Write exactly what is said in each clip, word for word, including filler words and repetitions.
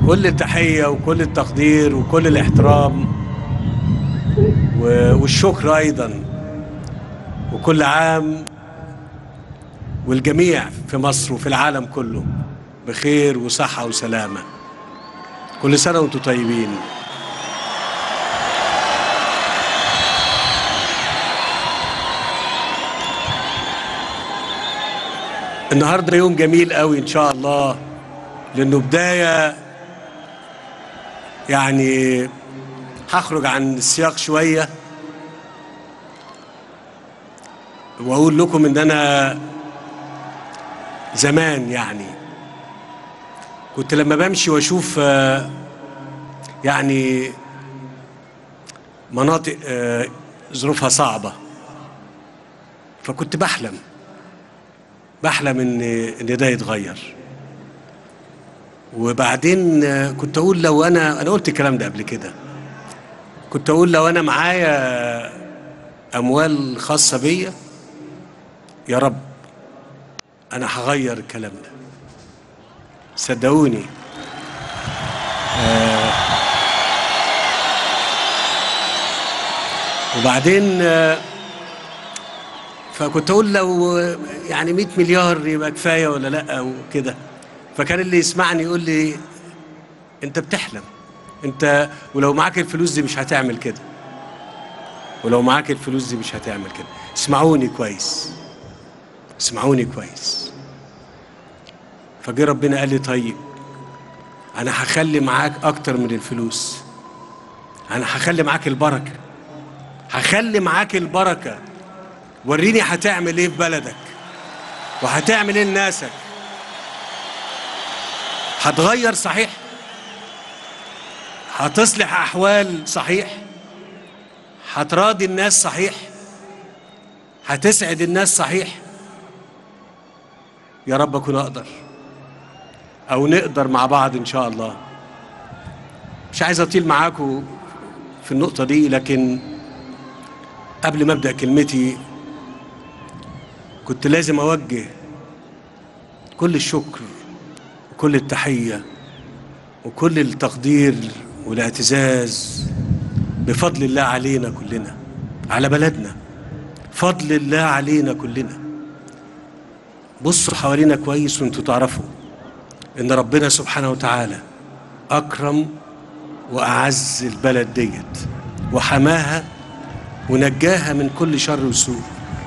كل التحية وكل التقدير وكل الاحترام والشكر أيضا، وكل عام والجميع في مصر وفي العالم كله بخير وصحة وسلامة. كل سنة وانتم طيبين. النهاردة يوم جميل قوي إن شاء الله، لأنه بداية يعني هخرج عن السياق شوية وأقول لكم إن أنا زمان يعني كنت لما بمشي وأشوف يعني مناطق ظروفها صعبة، فكنت بحلم بحلم إن إن ده يتغير. وبعدين كنت أقول لو أنا أنا قلت الكلام ده قبل كده، كنت أقول لو أنا معايا أموال خاصة بيا يا رب أنا هغير الكلام ده، صدقوني. آه وبعدين آه فكنت أقول لو يعني مئة مليار يبقى كفاية ولا لأ وكده. فكان اللي يسمعني يقول لي أنت بتحلم، أنت ولو معاك الفلوس دي مش هتعمل كده، ولو معاك الفلوس دي مش هتعمل كده. اسمعوني كويس، اسمعوني كويس. فجي ربنا قال لي طيب أنا هخلي معاك أكتر من الفلوس، أنا هخلي معاك البركة، هخلي معاك البركة. وريني هتعمل إيه في بلدك وهتعمل إيه لناسك. هتغير صحيح، هتصلح أحوال صحيح، هتراضي الناس صحيح، هتسعد الناس صحيح. يا رب أكون أقدر أو نقدر مع بعض إن شاء الله. مش عايز أطيل معاكم في النقطة دي، لكن قبل ما أبدأ كلمتي كنت لازم أوجه كل الشكر وكل التحية وكل التقدير والاعتزاز بفضل الله علينا كلنا، على بلدنا، فضل الله علينا كلنا. بصوا حوالينا كويس وانتوا تعرفوا ان ربنا سبحانه وتعالى اكرم واعز البلد ديت وحماها ونجاها من كل شر وسوء.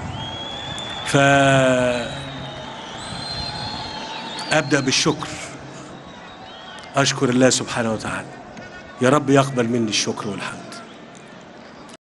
فأبدأ بالشكر، أشكر الله سبحانه وتعالى. يا رب يقبل مني الشكر والحمد.